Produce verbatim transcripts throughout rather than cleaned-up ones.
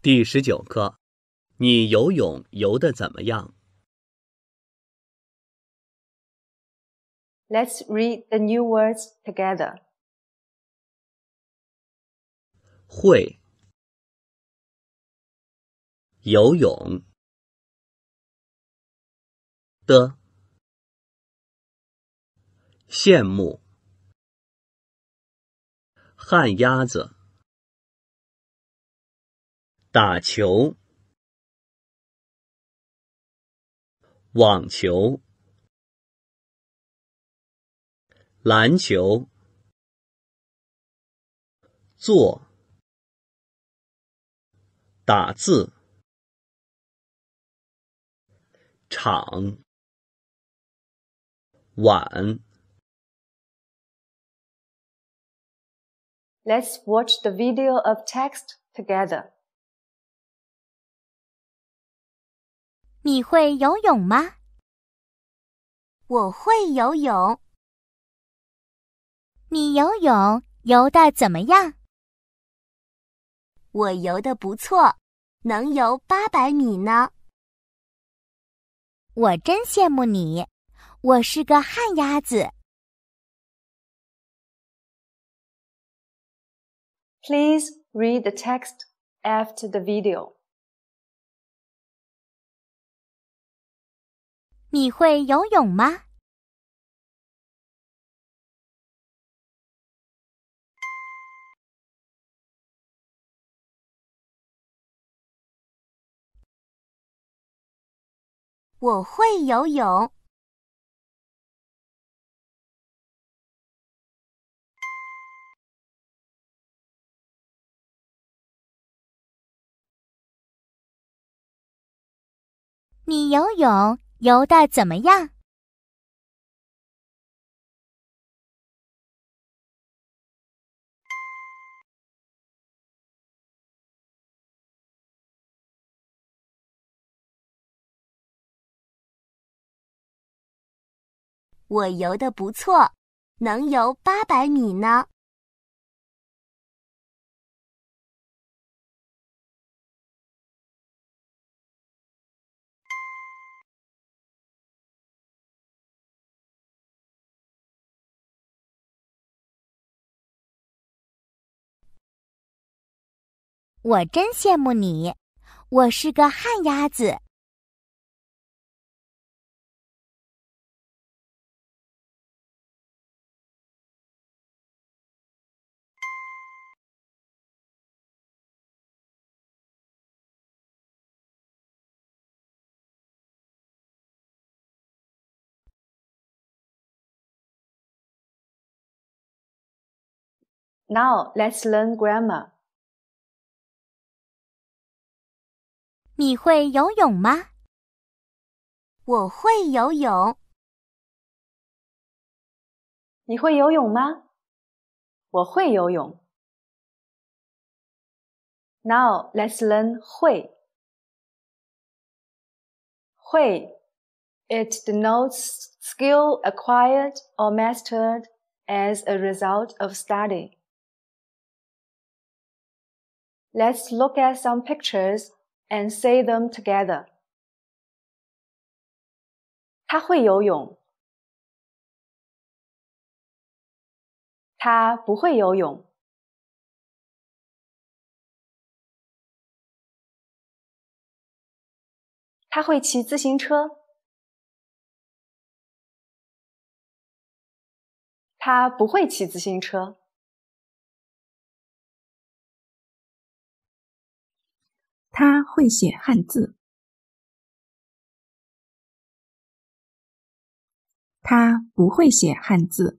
第十九课，你游泳游得怎么样？ Let's read the new words together. 会，游泳的，羡慕，旱鸭子，打球，网球，篮球，做，打字，场，碗。 Let's watch the video of text together. 你会游泳吗？我会游泳。你游泳游得怎么样？我游得不错，能游八百米呢。我真羡慕你，我是个旱鸭子。 Please read the text after the video. 你会游泳吗？我会游泳。你游泳游得怎么样？我游得不错，能游八百米呢。我真羡慕你，我是个旱鸭子。 Now let's learn grammar. 你会游泳吗？我会游泳。 你会游泳吗？我会游泳。Now let's learn 会。会 It denotes skill acquired or mastered as a result of study. Let's look at some pictures and say them together. 他会游泳。他不会游泳。他会骑自行车。他不会骑自行车。 他会写汉字。他不会写汉字。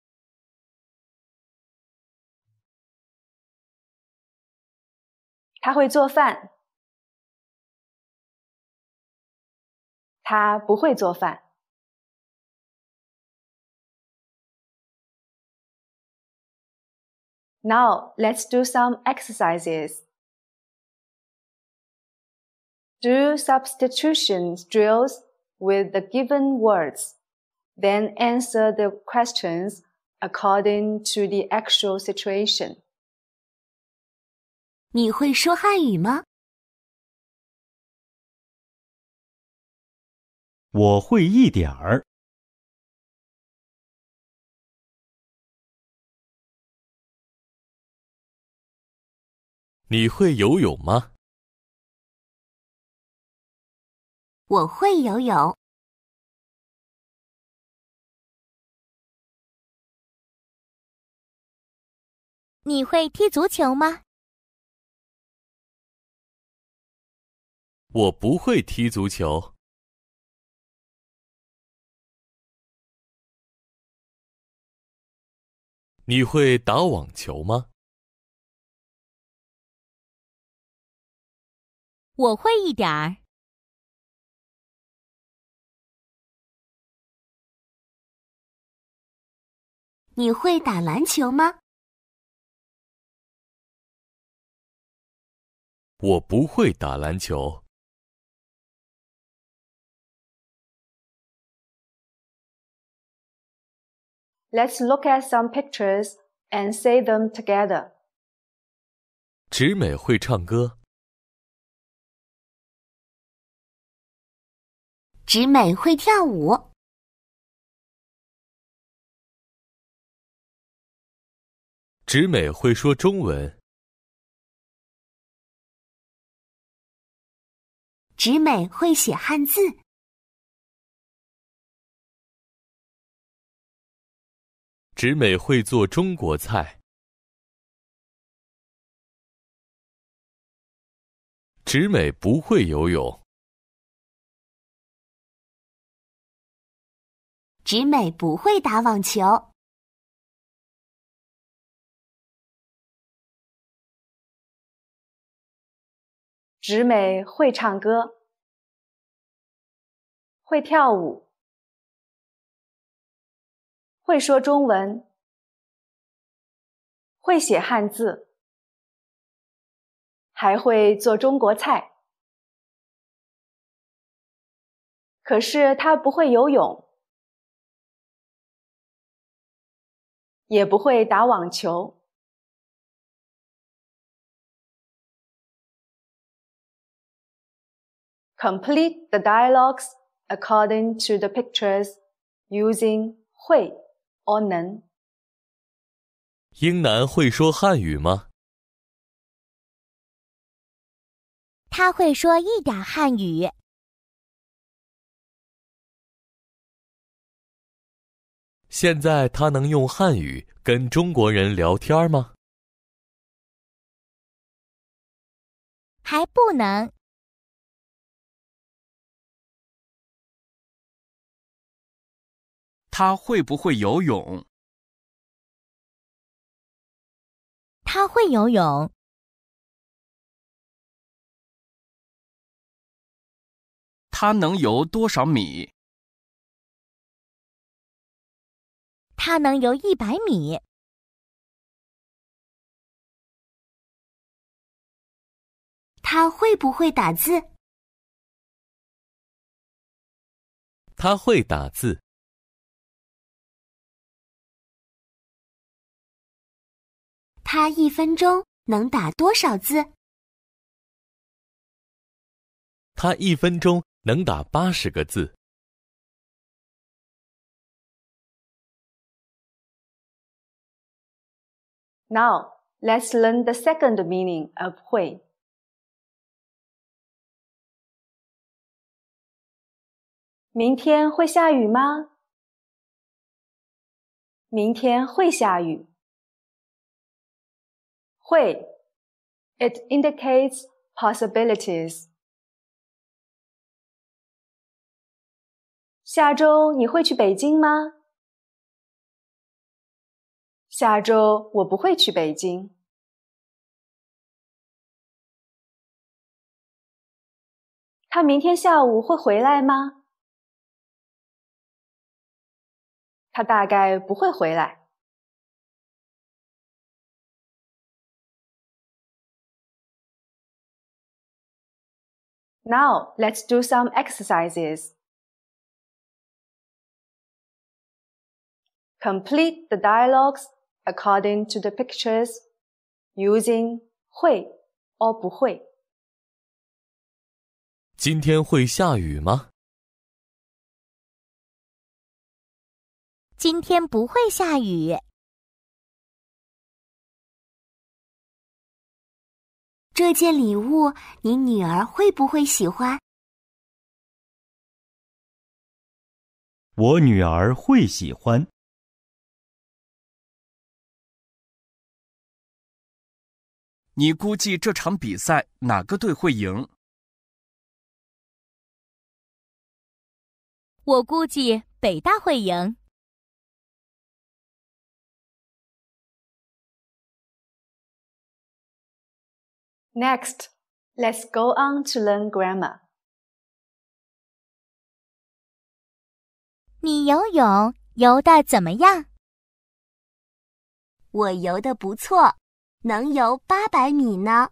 他会做饭。他不会做饭。Now, let's do some exercises. Do substitution drills with the given words, then answer the questions according to the actual situation. 你会说汉语吗？ 我会一点儿。 你会游泳吗？ 我会游泳。你会踢足球吗？ 我不会踢足球。你会打网球吗？ 我会一点儿。你会打篮球吗？ 我不会打篮球。 Let's look at some pictures and say them together. 直美会唱歌。 直美会跳舞。 直美会说中文。 直美会写汉字。 直美会做中国菜。直美不会游泳。 直美不会打网球。 直美会唱歌，会跳舞，会说中文，会写汉字，还会做中国菜。可是她不会游泳，也不会打网球。Complete the dialogues according to the pictures using 会 or 能。 英男会说汉语吗？ 他会说一点汉语。 现在他能用汉语跟中国人聊天吗？ 还不能。 他会不会游泳？ 他会游泳。 他能游多少米？ 他能游一百米。他会不会打字？ 他会打字。 他一分钟能打多少字？ 他一分钟能打八十个字。 Now, let's learn the second meaning of 会。明天会下雨吗？明天会下雨。会 It indicates possibilities. 下周你会去北京吗？下周我不会去北京。他明天下午会回来吗？他大概不会回来。Now, let's do some exercises. Complete the dialogues according to the pictures using 会 or 不会。 今天会下雨吗？ 今天不会下雨。这件礼物你女儿会不会喜欢？ 我女儿会喜欢。 你估计这场比赛哪个队会赢？ 我估计北大会赢。 Next, let's go on to learn grammar. 你游泳游得怎么样？我游得不错，能游八百米呢。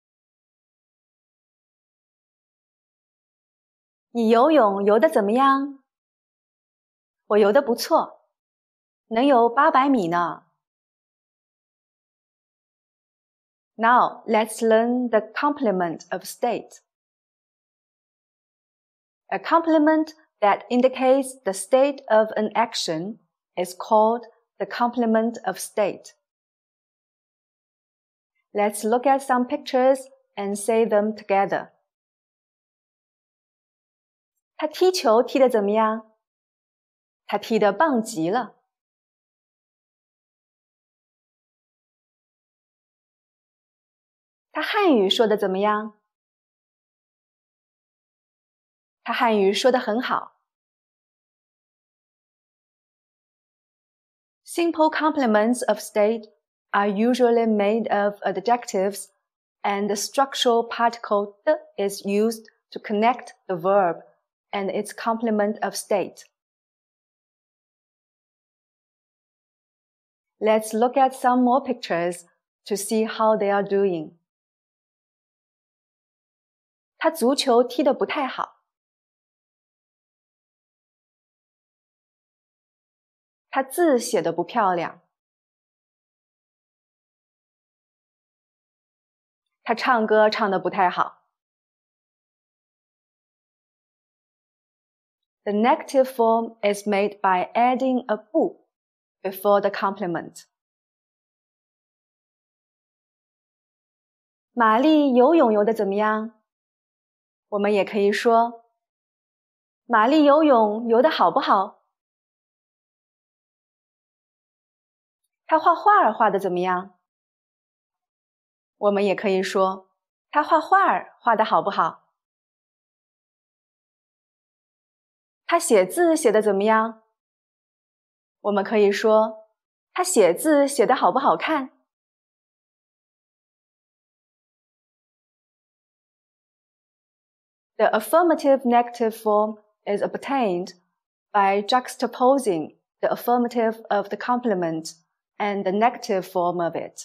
你游泳游得怎么样？我游得不错，能游八百米呢。Now, let's learn the complement of state. A complement that indicates the state of an action is called the complement of state. Let's look at some pictures and say them together. 他踢球踢得怎么样？他踢得棒极了。他汉语说得怎么样？他汉语说得很好。Simple complements of state are usually made of adjectives, and the structural particle the is used to connect the verb and its complement of state. Let's look at some more pictures to see how they are doing. 他足球踢得不太好。他字写得不漂亮。他唱歌唱得不太好。The negative form is made by adding a 不 before the complement. 玛丽游泳游得怎么样？我们也可以说，玛丽游泳游得好不好？她画画儿画得怎么样？我们也可以说，她画画儿画得好不好？她写字写得怎么样？我们可以说，她写字写得好不好看？The affirmative negative form is obtained by juxtaposing the affirmative of the complement and the negative form of it.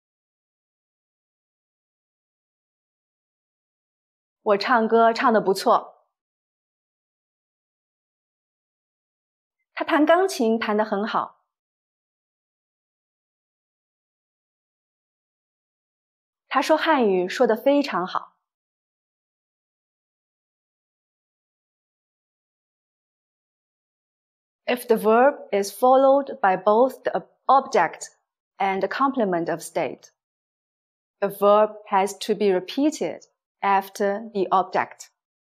我唱歌唱得不错。他弹钢琴弹得很好。他说汉语说得非常好。If the verb is followed by both the object and the complement of state, the verb has to be repeated after the object.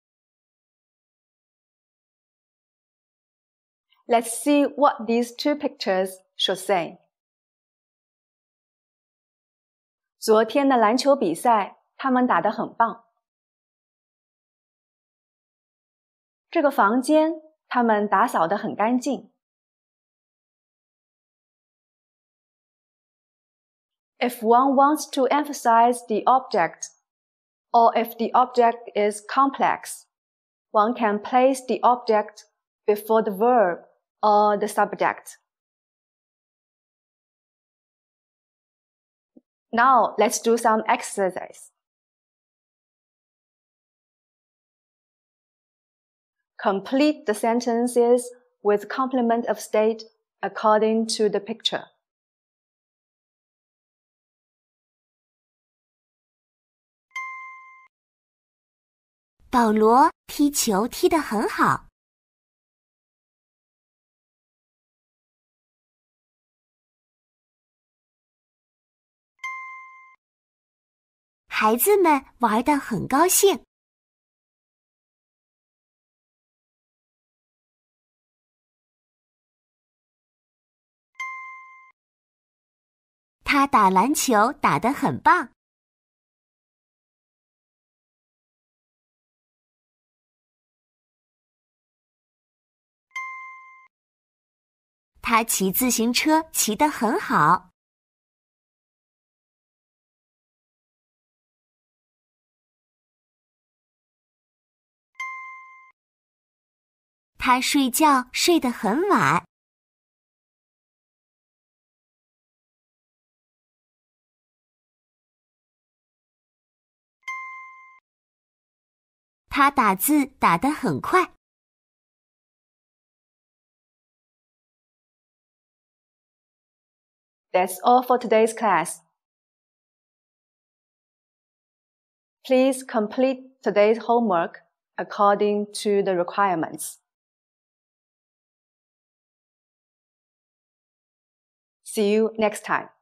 Let's see what these two pictures should say. 昨天的篮球比赛，他们打得很棒。这个房间，他们打扫得很干净。If one wants to emphasize the object, or if the object is complex, one can place the object before the verb or the subject. Now, let's do some exercise. Complete the sentences with complement of state according to the picture. 保罗踢球踢得很好。 孩子们玩得很高兴。他打篮球打得很棒。他骑自行车骑得很好。他睡觉睡得很晚。他打字打得很快。 That's all for today's class. Please complete today's homework according to the requirements. See you next time.